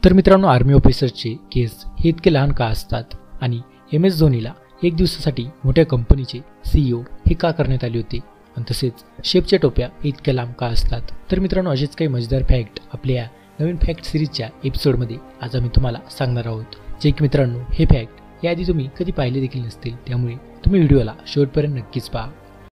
तर मित्रांनो, आर्मी ऑफिसरचे केस हे इतके लहान का असतात आणि MS धोनीला एक दिवसासाठी मोठ्या कंपनीचे CEO हे का करण्यात आले होते आणि तसेच शेफच्या टोप्या इतक्या लांब का असतात? तर मित्रांनो, असेच काही मजेदार फॅक्ट आपल्या या नवीन फॅक्ट सिरीजच्या एपिसोडमध्ये आज आम्ही तुम्हाला सांगणार आहोत. जे की मित्रांनो, हे फॅक्ट याआधी तुम्ही कधी पाहिले देखील नसतील, त्यामुळे तुम्ही व्हिडिओला शेवटपर्यंत नक्कीच पहा.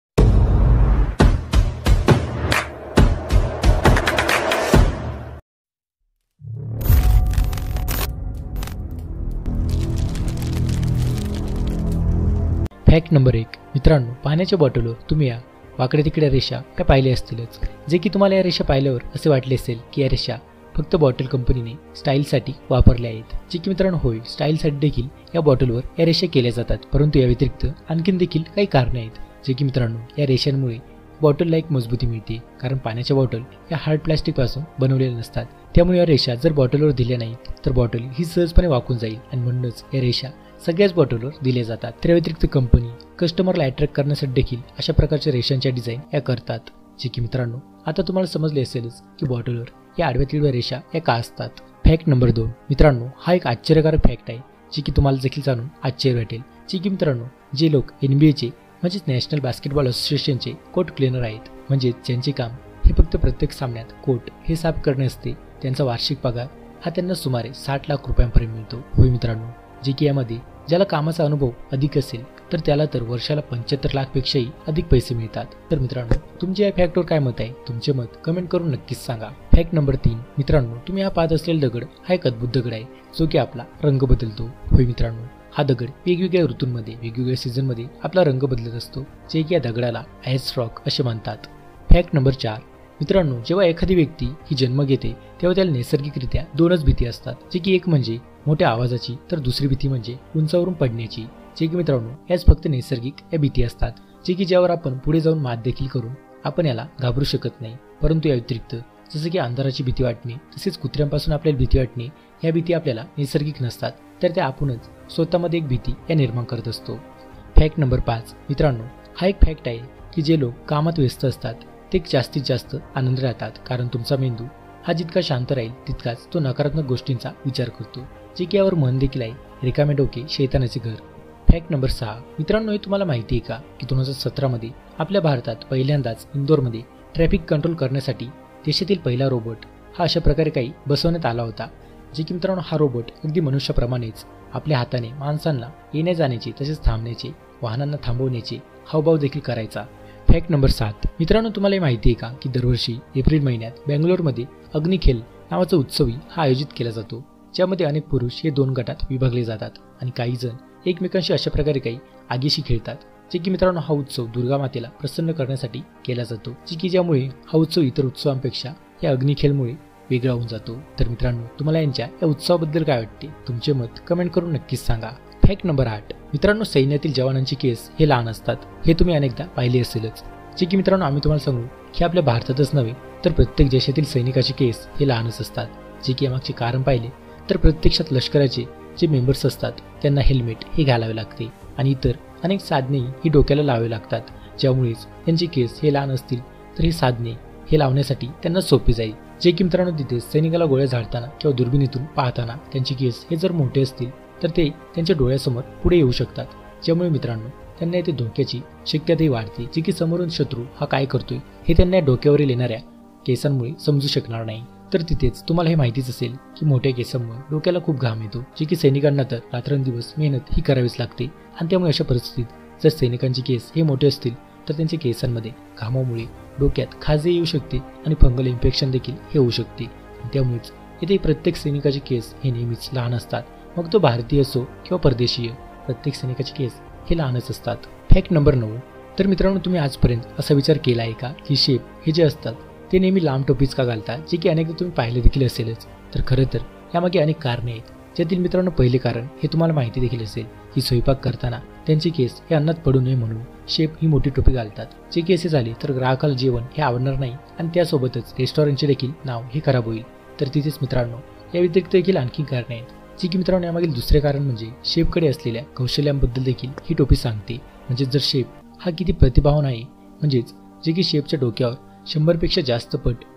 Fact number 1. मित्रांनो, पाण्याच्या बॉटलवर तुम्ही या वाकड्या तिकड्या रेषा त्या पाहिल्या असतीलच, जे की तुम्हाला या रेषा पाहिल्यावर असे वाटले असेल की या रेषा फक्त बॉटल कंपनीने स्टाईलसाठी वापरल्या आहेत. जे की मित्रांनो होय, स्टाईलसाठी देखील या बॉटलवर या रेषा केल्या जातात, परंतु या व्यतिरिक्त आणखीन देखील काही कारणे आहेत. जे की मित्रांनो, या रेषांमुळे बॉटलला एक मजबूती मिळते, कारण पाण्याच्या बॉटल या हार्ड प्लास्टिकपासून बनवलेल्या नसतात. त्यामुळे या रेषा जर बॉटलवर दिल्या नाहीत तर बॉटल ही सहजपणे वाकून जाईल आणि म्हणूनच या रेषा सगळ्याच बॉटलवर दिल्या जातात. त्या व्यतिरिक्त कंपनी कस्टमरला अट्रॅक्ट करण्यासाठी देखील अशा प्रकारच्या रेषांच्या डिझाईन या करतात. जे की मित्रांनो, आता तुम्हाला समजले असेलच की बॉटलवर या आडव्या तिडव्या रेषा या का असतात. Fact number 2. मित्रांनो, हा एक आश्चर्यकारक फॅक्ट आहे, जे की तुम्हाला देखील जाणून आश्चर्य वाटेल. जे की मित्रांनो, जे लोक NBAचे म्हणजेच नॅशनल बास्केटबॉल असोसिएशनचे कोर्ट क्लीनर आहेत, म्हणजेच ज्यांचे काम हे फक्त प्रत्येक सामन्यात कोर्ट हे साफ करणे असते, त्यांचा वार्षिक पगार हा त्यांना सुमारे 60 लाख रुपयांपर्यंत मिळतो. होय मित्रांनो, जे की यामध्ये ज्याला कामाचा अनुभव अधिक असेल तर त्याला तर वर्षाला 75 लाखपेक्षाही अधिक पैसे मिळतात. तर मित्रांनो, तुमचे या फॅक्टवर काय मत आहे? तुमचे मत कमेंट करून नक्कीच सांगा. Fact number 3. मित्रांनो, तुम्ही हा पाहत असलेला दगड हा एक अद्भुत दगड आहे, जो की आपला रंग बदलतो. होय मित्रांनो, हा दगड वेगवेगळ्या ऋतूंमध्ये वेगवेगळ्या सीझनमध्ये आपला रंग बदलत असतो, जे की या दगडाला आईस रॉक असे म्हणतात. Fact number 4. मित्रांनो, जेव्हा एखादी व्यक्ती ही जन्म घेते तेव्हा त्याला नैसर्गिकरित्या 2च भीती असतात, जे की एक म्हणजे मोठ्या आवाजाची तर दुसरी भीती म्हणजे उंचावरून पडण्याची. जे की मित्रांनो, याच फक्त नैसर्गिक या भीती असतात, जे की ज्यावर आपण पुढे जाऊन मात देखील करून आपण याला घाबरू शकत नाही. परंतु या व्यतिरिक्त जसं की अंधाराची भीती वाटणे तसेच कुत्र्यांपासून आपल्याला भीती वाटणे, ह्या भीती आपल्याला नैसर्गिक नसतात, तर त्या आपणच स्वतःमध्ये एक भीती या निर्माण करत असतो. Fact number 5. मित्रांनो, हा एक फॅक्ट आहे की जे लोक कामात व्यस्त असतात ते जास्तीत जास्त आनंद राहतात, कारण तुमचा मेंदू हा जितका शांत राहील तितकाच तो नकारात्मक गोष्टींचा विचार करतो. जे की यावर मन देखील आहे, रिकामे डोके शैतानाचे घर. Fact number 6. मित्रांनो, हे तुम्हाला माहिती आहे का की 2017 मध्ये आपल्या भारतात पहिल्यांदाच इंदोरमध्ये ट्रॅफिक कंट्रोल करण्यासाठी देशातील पहिला रोबोट हा अशा प्रकारे काही बसवण्यात आला होता. जे की मित्रांनो, हा रोबोट अगदी मनुष्याप्रमाणेच आपल्या हाताने माणसांना येण्या जाण्याचे तसेच थांबण्याचे, वाहनांना थांबवण्याचे हावभाव देखील करायचा. Fact number 7. मित्रांनो, तुम्हाला हे माहिती आहे का की दरवर्षी एप्रिल महिन्यात बेंगलोरमध्ये अग्निखेल नावाचा उत्सवी हा आयोजित केला जातो, ज्यामध्ये अनेक पुरुष हे 2 गटात विभागले जातात आणि काही जण एकमेकांशी अशा प्रकारे काही आगीशी खेळतात. जे की मित्रांनो, हा उत्सव दुर्गा मातेला प्रसन्न करण्यासाठी केला जातो, जे की ज्यामुळे हा उत्सव इतर उत्सवांपेक्षा या अग्निखेलमुळे वेगळा होऊन जातो. तर मित्रांनो, तुम्हाला यांच्या या उत्सवाबद्दल काय वाटते? तुमचे मत कमेंट करून नक्कीच सांगा. Fact number 8. मित्रांनो, सैन्यातील जवानांचे केस हे लहान असतात, हे तुम्ही अनेकदा पाहिले असेलच. जे की मित्रांनो, आम्ही तुम्हाला सांगू की आपल्या भारतातच नव्हे तर प्रत्येक देशातील सैनिकाचे केस हे लहानच असतात. जे की यामागचे कारण पाहिले तर प्रत्यक्षात लष्कराचे जे मेंबर्स असतात त्यांना हेल्मेट हे घालावे लागते आणि इतर अनेक साधने ही डोक्याला लावावे लागतात, ज्यामुळेच त्यांचे केस हे लहान असतील तर ही साधने हे लावण्यासाठी त्यांना सोपे जाईल. जे की मित्रांनो, तिथे सैनिकाला गोळ्या झाडताना किंवा दुर्बिणीतून पाहताना त्यांचे केस हे जर मोठे असतील तर ते त्यांच्या डोळ्यासमोर पुढे येऊ शकतात, ज्यामुळे मित्रांनो त्यांना येथे धोक्याची शक्यताही वाढते. जे की समोरून शत्रू हा काय करतोय हे त्यांना डोक्यावरील येणाऱ्या केसांमुळे समजू शकणार नाही. तर तिथेच तुम्हाला हे माहितीच असेल की मोठ्या केसांमुळे डोक्याला खूप घाम येतो, जे की सैनिकांना तर रात्रंदिवस मेहनत ही करावीच लागते आणि त्यामुळे अशा परिस्थितीत जर सैनिकांचे केस हे मोठे असतील तर त्यांच्या केसांमध्ये घामामुळे डोक्यात खाजही येऊ शकते आणि फंगल इन्फेक्शन देखील हे होऊ शकते. त्यामुळेच येथे प्रत्येक सैनिकाचे केस हे नेहमीच लहान असतात, मग तो भारतीय असो किंवा परदेशीय, प्रत्येक सैनिकाचे केस हे लहानच असतात. Fact number 9. तर मित्रांनो, तुम्ही आजपर्यंत असा विचार केला आहे का की शेफ हे जे असतात ते नेहमी लांब टोपीच का घालतात? जे की अनेकदा तुम्ही पाहिले देखील असेलच. तर खरं तर यामागे अनेक कारणे आहेत, ज्यातील मित्रांनो पहिले कारण हे तुम्हाला माहिती देखील असेल की स्वयंपाक करताना त्यांचे केस हे अन्नात पडू नये म्हणून शेफ ही मोठी टोपी घालतात. जे की असे झाले तर ग्राहकाला जेवण हे आवडणार नाही आणि त्यासोबतच रेस्टॉरंटचे देखील नाव हे खराब होईल. तर तिथेच मित्रांनो या व्यतिरिक्त देखील आणखी कारणे आहेत, जे की मित्रांनो यामागील दुसरे कारण म्हणजे शेफकडे असलेल्या कौशल्यांबद्दल देखील ही टोपी सांगते. म्हणजे जर शेफ हा किती प्रतिभावान आहे, म्हणजेच जे की शेफच्या डोक्यावर 100पेक्षा जास्त पट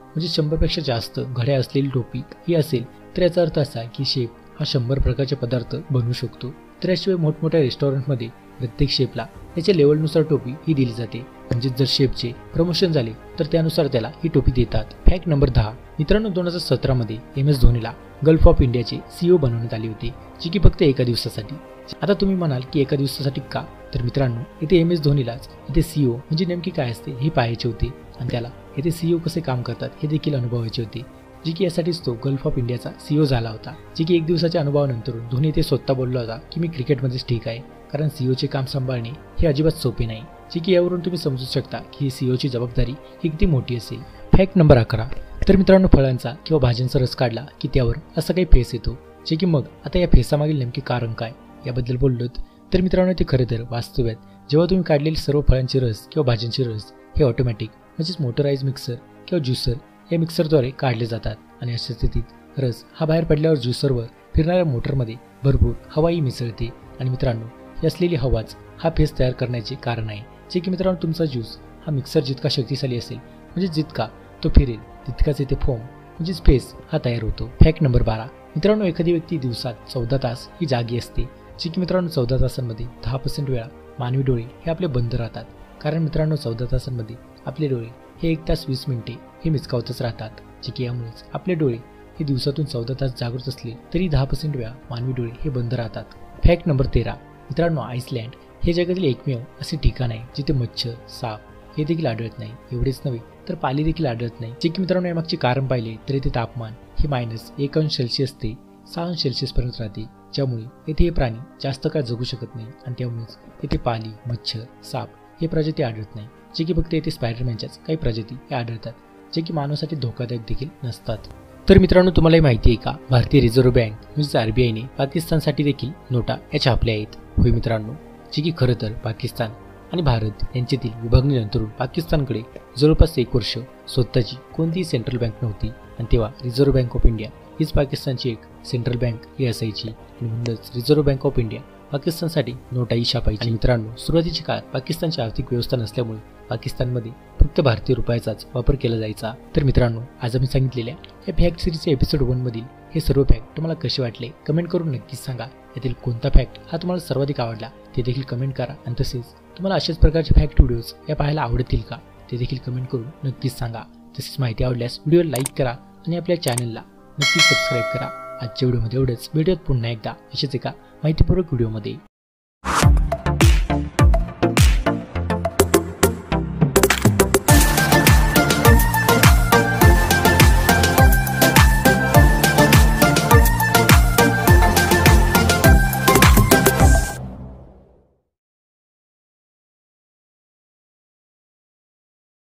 म्हणजे 100पेक्षा जास्त घड्या असलेली टोपी ही असेल तर याचा अर्थ असा की शेफ हा 100 प्रकारचे पदार्थ बनवू शकतो. तर याशिवाय मोठमोठ्या रेस्टॉरंटमध्ये प्रत्येक शेफला त्याच्या लेवलनुसार टोपी ही दिली जाते. म्हणजे जर शेफचे प्रमोशन झाले तर त्यानुसार त्याला ही टोपी देतात. Fact number 10. मित्रांनो 2017 मध्ये MS धोनीला गल्फ ऑफ इंडियाचे CEO बनवण्यात आले होते, जे की फक्त एका दिवसासाठी. आता तुम्ही म्हणाल की एका दिवसासाठी का? तर मित्रांनो येथे MS धोनीलाच येथे CEO म्हणजे नेमके काय असते हे पाहायचे होते आणि त्याला येथे CEO कसे काम करतात हे देखील अनुभवायचे होते. जे की यासाठीच तो गल्फ ऑफ इंडियाचा CEO झाला होता. जे की एक दिवसाच्या अनुभवानंतर धोनी येथे स्वतः बोलला होता की मी क्रिकेटमध्येच ठीक आहे, कारण CEOचे काम सांभाळणे हे अजिबात सोपे नाही. जे की यावरून तुम्ही समजू शकता की CEOची जबाबदारी ही किती मोठी असेल. Fact number 11. तर मित्रांनो फळांचा किंवा भाज्यांचा रस काढला की त्यावर असा काही फेस येतो. जे की मग आता या फेसामागील नेमके कारण काय याबद्दल बोललोत तर मित्रांनो ते खरं तर वास्तव्यात जेव्हा तुम्ही काढलेले सर्व फळांचे रस किंवा भाज्यांचे रस हे ऑटोमॅटिक म्हणजेच मोटराइज मिक्सर किंवा ज्युसर या मिक्सरद्वारे काढले जातात आणि अशा स्थितीत रस हा बाहेर पडल्यावर ज्युसरवर फिरणाऱ्या मोटरमध्ये भरपूर हवाही मिसळते आणि मित्रांनो ही असलेली हवाच हा फेस तयार करण्याचे कारण आहे. जे की मित्रांनो तुमचा ज्यूस हा मिक्सर जितका शक्तिशाली असेल म्हणजे जितका तो फिरेल तितकाच येथे फोम म्हणजेच फेस हा तयार होतो. Fact number 12. मित्रांनो एखादी व्यक्ती दिवसात 14 तास ही जागी असते. जे की मित्रांनो 14 तासांमध्ये 10% वेळा मानवी डोळे हे आपले बंद राहतात. कारण मित्रांनो 14 तासांमध्ये आपले डोळे हे 1 तास 20 मिनिटे हे मिचकावतच राहतात. जे की यामुळेच आपले डोळे हे दिवसातून 14 तास जागृत असले तरी 10% वेळा मानवी डोळे हे बंद राहतात. Fact number 13. मित्रांनो आईसलँड हे जगातील एकमेव असे ठिकाण आहे जिथे मच्छर, साप हे देखील आढळत नाही. एवढेच नव्हे तर पाली देखील आढळत नाही. जे की मित्रांनो यामागचे कारण पाहिले तर येथे तापमान हे -1°C ते 6°C पर्यंत राहते, ज्यामुळे येथे हे प्राणी जास्त काळ जगू शकत नाही आणि त्यामुळेच येथे पाली, मच्छर, साप हे प्रजाती आढळत नाही. जे की फक्त येथे स्पायडरमॅनच्याच काही प्रजाती हे आढळतात, जे की मानवासाठी धोकादायक देखील नसतात. तर मित्रांनो तुम्हालाही माहिती आहे का भारतीय रिझर्व्ह बँक म्हणजेच RBIने पाकिस्तानसाठी देखील नोटा या छापल्या आहेत. होय मित्रांनो, जे की खरं तर पाकिस्तान आणि भारत यांच्यातील विभागणीनंतरून पाकिस्तानकडे जवळपास 1 वर्ष स्वतःची कोणतीही सेंट्रल बँक नव्हती आणि तेव्हा रिझर्व्ह बँक ऑफ इंडिया हीच पाकिस्तानची एक सेंट्रल बँक ही असायची आणि म्हणूनच रिझर्व्ह बँक ऑफ इंडिया पाकिस्तानसाठी नोटाही छापायची. आणि मित्रांनो सुरुवातीच्या काळात पाकिस्तानची आर्थिक व्यवस्था नसल्यामुळे पाकिस्तानमध्ये फक्त भारतीय रुपयाचाच वापर केला जायचा. तर मित्रांनो आज आम्ही सांगितलेल्या या फॅक्ट सिरीजच्या एपिसोड 1 मधील हे सर्व फॅक्ट तुम्हाला कसे वाटले कमेंट करून नक्कीच सांगा. यातील कोणता फॅक्ट हा तुम्हाला सर्वाधिक आवडला ते देखील कमेंट करा आणि तसेच तुम्हाला अशाच प्रकारचे फॅक्ट व्हिडिओज या पाहायला आवडतील का ते देखील कमेंट करून नक्कीच सांगा. तसेच माहिती आवडल्यास व्हिडिओ लाईक करा आणि आपल्या चॅनलला नक्कीच सबस्क्राईब करा. आजच्या व्हिडिओमध्ये एवढंच. भेटूयात पुन्हा एकदा असेच एका माहितीपूर्वक व्हिडिओमध्ये.